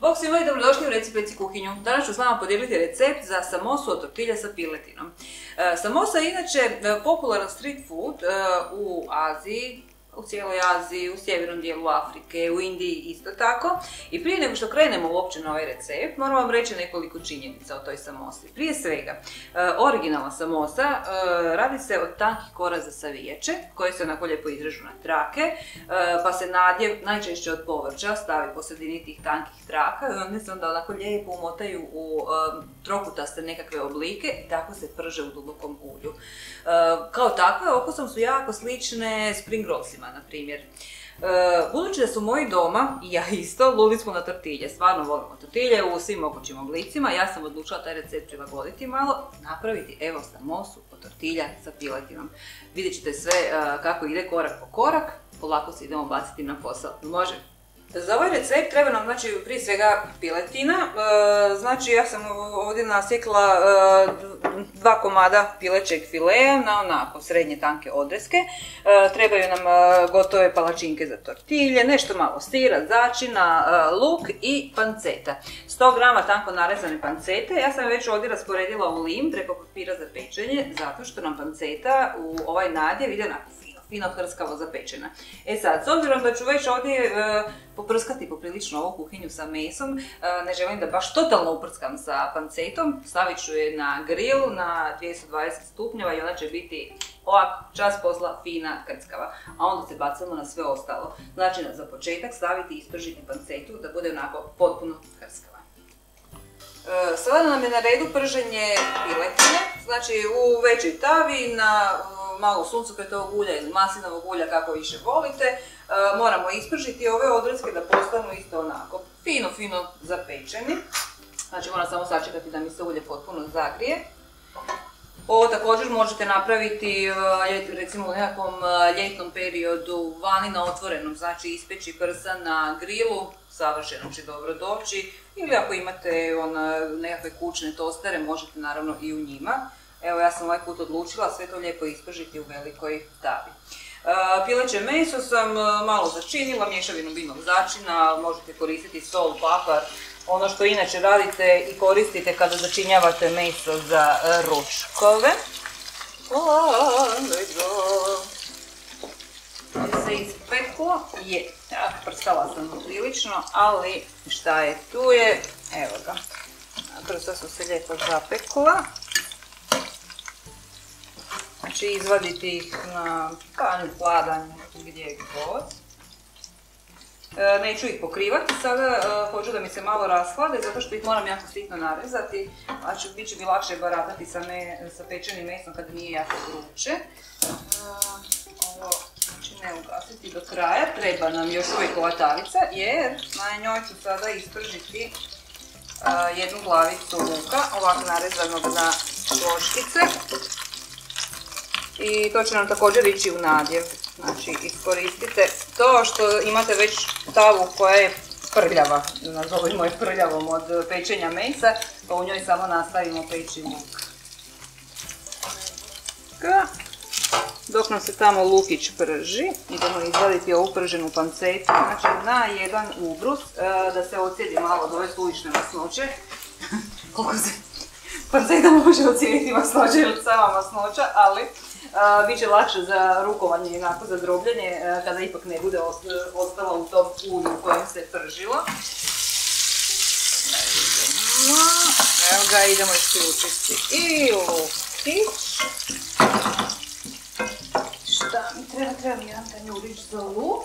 Bog svima i dobrodošli u Reci kuhinju. Danas ću s vama podijeliti recept za samosu od tortilja sa piletinom. Samosa je inače popularan street food u Aziji, u cijeloj Aziji, u sjevernom dijelu Afrike, u Indiji isto tako. I prije nego što krenemo uopće na ovaj recept, moram vam reći nekoliko činjenica o toj samosi. Prije svega, originalna samosa radi se od tankih koraza savijače, koje se onako lijepo izrežu na trake, pa se nadjev, najčešće od povrća, stavi po sredini tih tankih traka i onda se onda onako lijepo umotaju u trokutaste nekakve oblike i tako se prže u dubokom ulju. Kao takve, okusom su jako slične spring rollsima, na primjer. Budući da su moji doma, i ja isto, ludi smo na tortilje, stvarno volimo tortilje u svim mogućim oblicima, ja sam odlučila taj recept prilagoditi malo, napraviti evo samosu od tortilja sa piletinom. Vidjet ćete sve kako ide korak po korak, polako se idemo baciti na posao. Može? Za ovaj recept treba nam prije svega piletina, znači ja sam ovdje nasjekla 2 komada pilećeg filea na onako srednje tanke odreske. Trebaju nam gotove palačinke za tortilje, nešto malo sira, začina, luk i panceta. 100 grama tanko narezane pancete, ja sam već ovdje rasporedila u lim preko papira za pečenje, zato što nam panceta u ovaj nadjev ide onako fino hrskavo zapečena. E sad, s obzirom da ću već ovdje poprskati poprilično ovu kuhinju sa mesom, ne želim da baš totalno uprskam sa pancetom, stavit ću je na grill na 220 stupnjeva i ona će biti ovako čas posla fina hrskava, a onda se bacamo na sve ostalo. Znači za početak staviti i ispržiti pancetu da bude onako potpuno hrskava. Sada nam je na redu prženje piletine, znači u većoj tavi na malo suncokretovog ulja ili maslinovog ulja, kako više volite. Moramo ispržiti ove odreske da postanu isto onako fino zapečeni. Znači moram samo sačekati da mi se ulje potpuno zagrije. Ovo također možete napraviti recimo u nekakvom ljetnom periodu vani na otvorenom, znači ispeći prsa na grilu, savršeno će dobro doći. Ili ako imate nekakve kućne tostere, možete naravno i u njima. Evo ja sam ovaj put odlučila sve to lijepo ispržiti u velikoj tavi. Pileće meso sam malo začinila, mješavinu biljnog začina, možete koristiti sol, papar, ono što inače radite i koristite kada začinjavate meso za ručkove. Se ispeklo, je, prskala sam prilično, ali šta je tu je, evo ga, prsa su se lijepo zapekla. Znači izvaditi ih na panju, pladanj, gdje god. Neću ih pokrivati sada, hoću da mi se malo rashlade zato što ih moram jako sitno narezati, a bit će mi lakše baratati sa pečenim mesom kada nije jako vruće. Ovo znači ne ugasiti do kraja, treba nam još uvijek ova tavica jer na njoj ću sada ispržiti jednu glavicu luka, ovako narezanog na čoškice. I to će nam također ići u nadjev, znači iskoristite to što imate već tavu koja je prljava, nazovimo je prljavom od pečenja mesa, pa u njoj samo nastavimo peći luk. Dok nam se tamo lukić prži, idemo izvaditi ovu prženu pancetu, znači na jedan ubrus, da se ocijedi malo od ove suvišne masnoće. Koliko se panceta može ocijediti masnoće ili sama masnoća, ali bit će lakše za rukovanje i onako za drobljanje kada ipak ne bude ostala u tom ulju u kojem se pržilo. Evo ga, idemo isključiti i lukić. Šta mi treba? Treba mi jedan tanjurić za luk.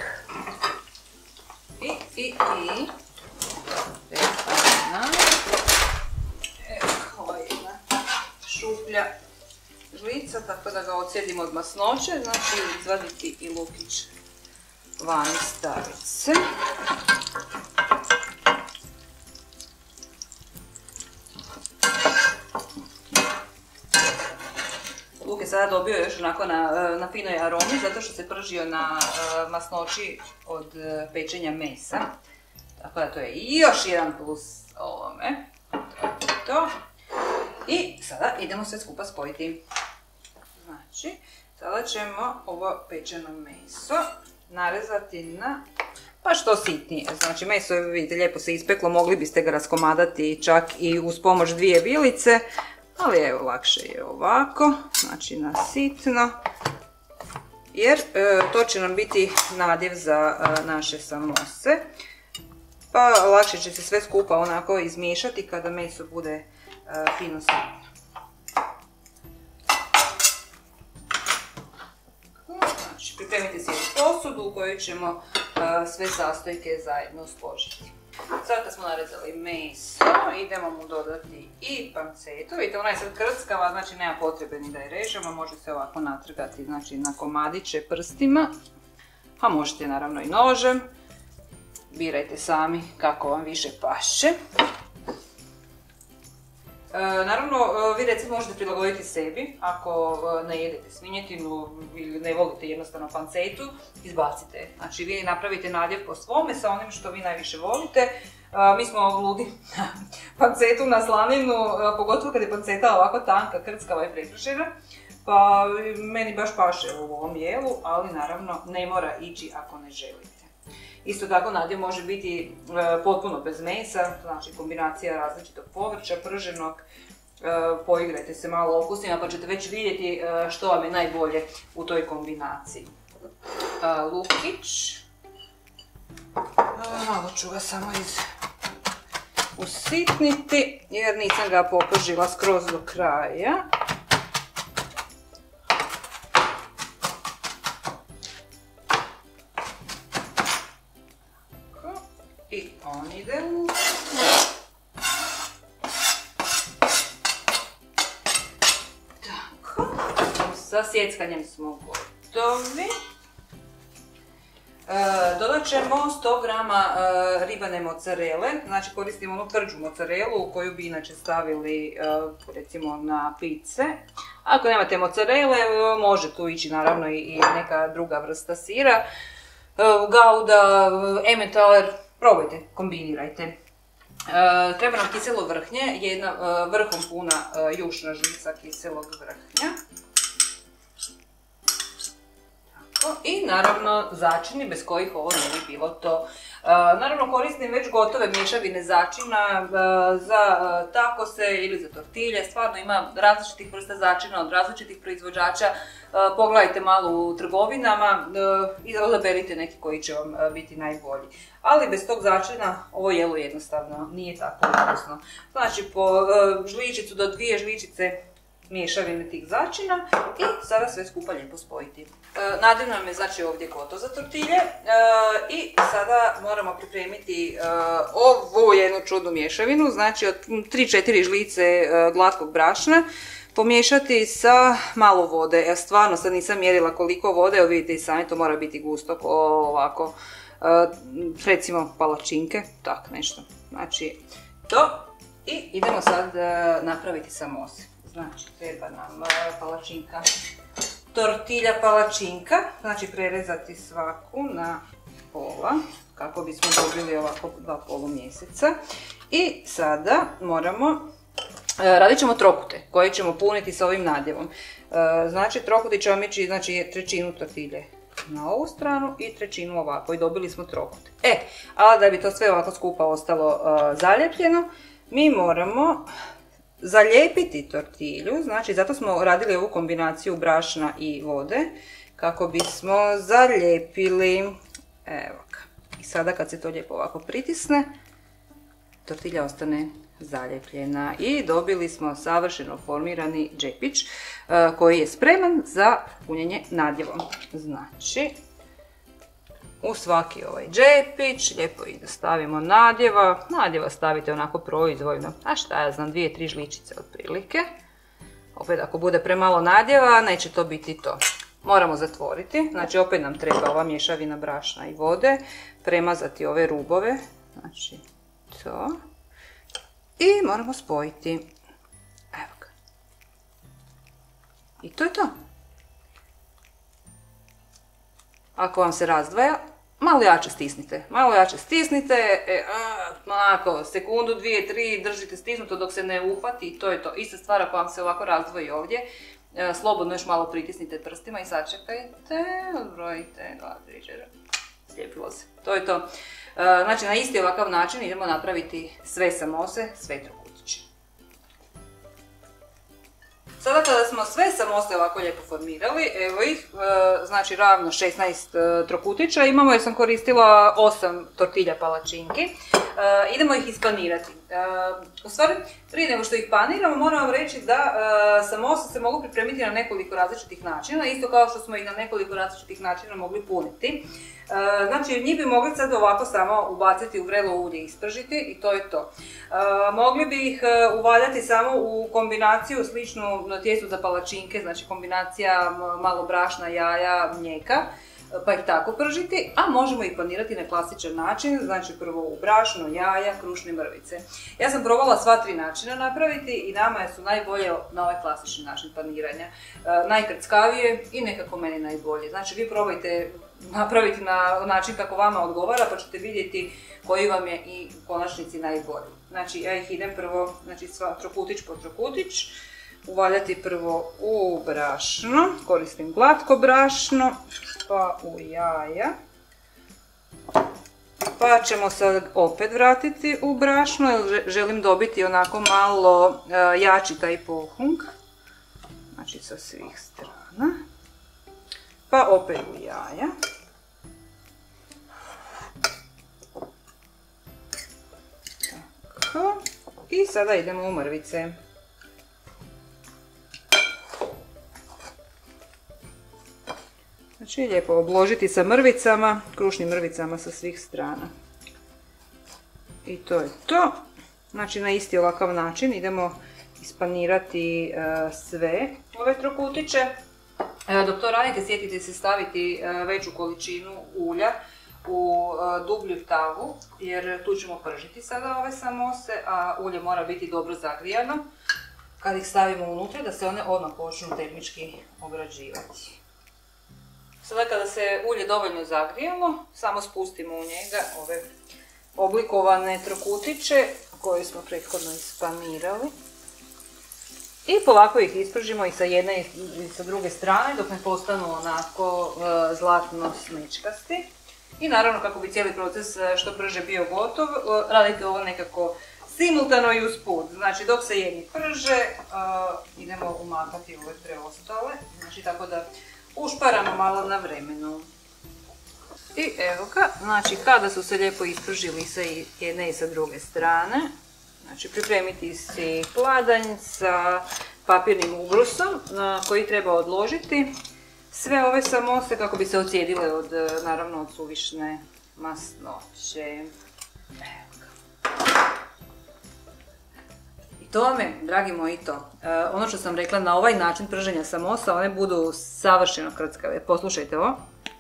Evo ovo je jedna šuplja žlica, tako da ga ocijedimo od masnoće, znači izvaditi i lukić van iz tavice. Luk je sada dobio još onako na finoj aromi, zato što se pržio na masnoći od pečenja mesa. Tako da to je još jedan plus ovome. To. I sada idemo sve skupa spojiti. Znači, sada ćemo ovo pečeno meso narezati na pa što sitnije. Znači meso, vidite, lijepo se ispeklo, mogli biste ga raskomadati čak i uz pomoć 2 vilice, ali evo, lakše je ovako, znači na sitno, jer to će nam biti nadjev za naše samose. Pa lakše će se sve skupa onako izmiješati kada meso bude fino sitno. Znači, pripremite si jednu posudu u kojoj ćemo sve sastojke zajedno složiti. Sad kad smo narezali meso, idemo mu dodati i pancetu. Vidite, ona je sad krckava, znači nema potrebe ni da je režemo, može se ovako natrgati, znači na komadiće prstima, a možete naravno i nožem. Birajte sami kako vam više paše. Naravno, vi recimo možete prilagoditi sebi, ako ne jedete svinjetinu ili ne volite jednostavno pancetu, izbacite. Znači vi napravite nadjev po svome sa onim što vi najviše volite. Mi smo ludi pancetu na slaninu, pogotovo kad je panceta ovako tanka, krckava i prekršena. Pa meni baš paše u ovom jelu, ali naravno ne mora ići ako ne želite. Isto tako nadjev može biti potpuno bez mesa, znači kombinacija različitog povrća, prženog. Poigrajte se malo okusima pa ćete već vidjeti što vam je najbolje u toj kombinaciji. Lukić. Malo ću ga samo usitniti jer nisam ga popržila skroz do kraja. I on ide u... Tako. Sa sjeckanjem smo gotovi. Dodat ćemo 100 grama ribane mozzarele, znači koristimo onu tvrđu mozzarelu koju bi inače stavili recimo na pice. Ako nemate mozzarele, može tu ići naravno i neka druga vrsta sira. Gouda, Emmentaler, probajte, kombinirajte. Treba nam kiselo vrhnje, jedna vrhom puna jušna žlica kiselog vrhnja. I naravno začini bez kojih ovo ne bi bilo to. Naravno koristim već gotove mješavine začina za takose ili za tortilje. Stvarno ima različitih vrsta začina od različitih proizvođača. Pogledajte malo u trgovinama i odaberite neki koji će vam biti najbolji. Ali bez tog začina ovo jelo jednostavno nije tako ukusno. Znači po žličicu do 2 žličice mješavine tih začina i sada sve skupa lijepo spojiti. Nadjev nam je znači ovdje gotov za tortilje i sada moramo pripremiti ovu jednu čudnu mješavinu, znači od 3-4 žlice glatkog brašna pomiješati sa malo vode. Ja stvarno sad nisam mjerila koliko vode, evo vidite i sami, to mora biti gusto ovako, recimo palačinke, tak nešto. Znači to i idemo sad napraviti samose. Znači treba nam palačinka, tortilja palačinka, znači prerezati svaku na pola kako bismo dobili ovako 2 polumjeseca. I sada radit ćemo trokute koje ćemo puniti sa ovim nadjevom. Znači trokuti će vam ići, znači 1/3 tortilje na ovu stranu i 1/3 ovako i dobili smo trokute. Ali da bi to sve ovako skupa ostalo zalijepljeno, mi moramo zalijepiti tortilju, znači zato smo radili ovu kombinaciju brašna i vode, kako bismo zalijepili, evo ga. I sada kad se to lijepo ovako pritisne, tortilja ostane zalijepljena i dobili smo savršeno formirani džepić koji je spreman za punjenje nadjevom. Znači, u svaki ovaj džepić lijepo i stavimo nadjeva stavite onako proizvoljno, a šta ja znam, 2-3 žličice otprilike. Opet ako bude premalo nadjeva, neće to biti to. Moramo zatvoriti, znači opet nam treba ova mješavina brašna i vode, premazati ove rubove, znači to. I moramo spojiti, evo ga. I to je to. Ako vam se razdvaja, malo jače stisnite, onako sekundu, 2, 3 držite stisnuto dok se ne uhvati i to je to. Ista stvar ako vam se ovako razdvoji ovdje, slobodno još malo pritisnite prstima i sačekajte, odbrojite 2, 3, 4, Slijepilo se. To je to. Znači na isti ovakav način idemo napraviti sve samose, sve trokutiće. Sada kada smo sve samose ovako lijepo formirali, evo ih, znači ravno 16 trokutića imamo jer sam koristila 8 tortilja palačinki. Idemo ih ispanirati. U stvari, prije nego što ih paniramo, moram vam reći da samose se mogu pripremiti na nekoliko različitih načina, isto kao što smo ih na nekoliko različitih načina mogli puniti. Znači, njih bi mogli sad ovako samo ubaciti u vrelo ulje i ispržiti i to je to. Mogli bi ih uvaljati samo u kombinaciju sličnu na tijestu za palačinke, znači kombinacija malo brašna, jaja, mlijeka, pa ih tako pržiti, a možemo ih panirati na klasičan način, znači prvo u brašno, jaja, krušne mrvice. Ja sam probala sva 3 načina napraviti i nama su najbolje na ovaj klasični način paniranja. Najkrckavije i nekako meni najbolje. Znači vi probajte napraviti na način kako vama odgovara, pa ćete vidjeti koji vam je i u konačnici najbolji. Znači ja ih idem prvo, znači trokutić po trokutić, uvaljati prvo u brašno, koristim glatko brašno, pa u jaja, pa ćemo sad opet vratiti u brašno jer želim dobiti onako malo jači taj pohunk, znači sa svih strana, pa opet u jaja. Tako. I sada idemo u mrvice. Znači lijepo obložiti sa mrvicama, krušnim mrvicama sa svih strana. I to je to. Znači na isti ovakav način idemo ispanirati sve ove trokutiće. Dok to radite, sjetite se staviti veću količinu ulja u dublju tavu, jer tu ćemo pržiti sada ove samose, a ulje mora biti dobro zagrijano. Kad ih stavimo unutra, da se one odmah počnu termički obrađivati. Sada kada se ulje dovoljno zagrijalo, samo spustimo u njega ove oblikovane trokutiće koje smo prethodno ispanirali. I polako ih ispržimo i sa jedne i sa druge strane dok ne postanu onako zlatno smečkasti. I naravno kako bi cijeli proces što brže bio gotov, radite ovo nekako simultano i usput. Znači dok se jedni prže, idemo umakati ove preostale, znači tako da ušparamo malo na vremenu. I evo ga, znači kada su se lijepo ispržili sa jedne i sa druge strane, znači pripremiti si pladanj sa papirnim ubrusom koji treba odložiti sve ove samose kako bi se ocijedile naravno od suvišne masnoće. I to vam je, dragi moji, to. Ono što sam rekla, na ovaj način prženja samosa one budu savršeno krckave. Poslušajte ovo.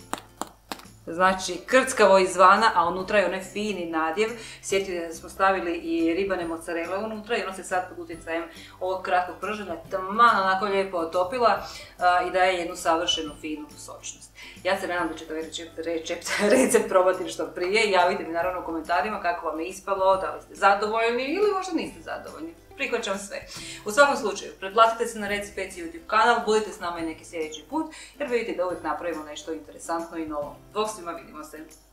Znači krckavo izvana, a unutra je onaj fini nadjev. Sjetite da smo stavili i ribane mozzarelle unutra i ono se sad pod utjecajem ovog kratkog prženja taman onako lijepo otopila i daje jednu savršenu finu sočnost. Ja se nadam da ćete ovaj recept probati što prije. Javite mi naravno u komentarima kako vam je ispalo, da li ste zadovoljni ili možda niste zadovoljni. Prihvaćam sve. U svakom slučaju, pretplatite se na Reci Peci YouTube kanal, budite s nama i neki sljedeći put, jer vidite da uvijek napravimo nešto interesantno i novo. Bog svima, vidimo se!